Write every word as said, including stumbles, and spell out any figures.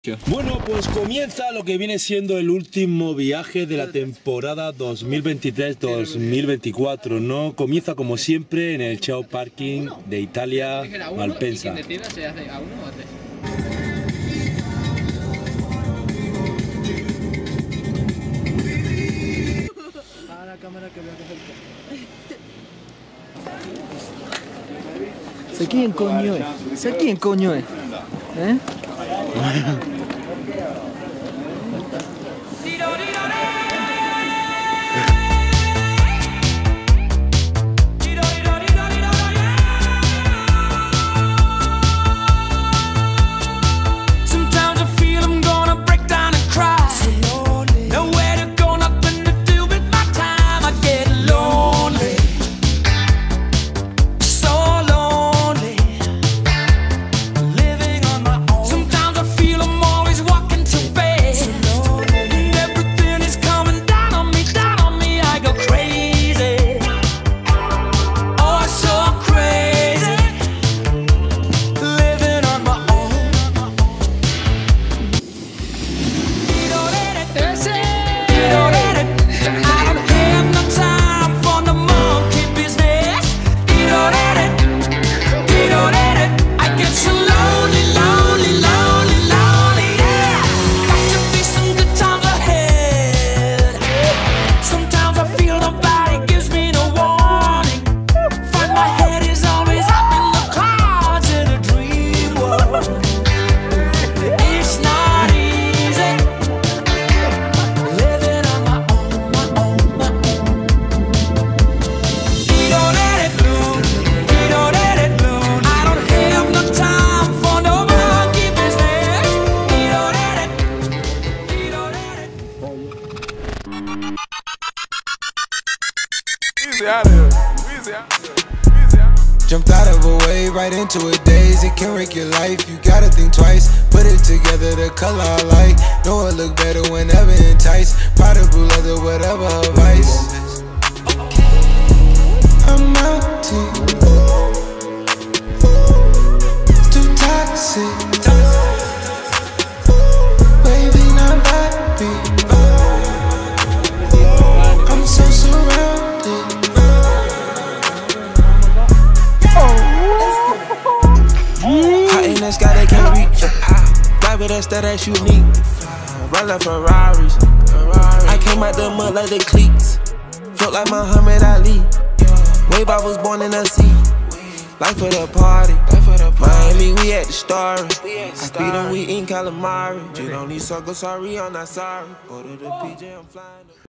Bueno, pues comienza lo que viene siendo el último viaje de la temporada dos mil veintitrés dos mil veinticuatro, ¿no? Comienza como siempre en el Chao Parking de Italia, Malpensa. ¿Sé quién coño es? ¿Sé quién coño es? ¿Eh? Jumped out of a wave, right into a daze. It can wreck your life, you gotta think twice. Put it together, the color I like. Know it look better whenever enticed. Powder blue leather, whatever her vice. I'm out to too toxic. Baby, not happy. I'm so surrounded. Hot in the sky, they can't reach. Fly with us, that ass unique. Run like Ferraris. I came out the mud like the cleats. Felt like Muhammad Ali. Wave, I was born in the sea. Life for the party. Miami, we at the Story. I speed them, we in calamari. You don't need circle, sorry, I'm not sorry. Go to the P J, I'm flying.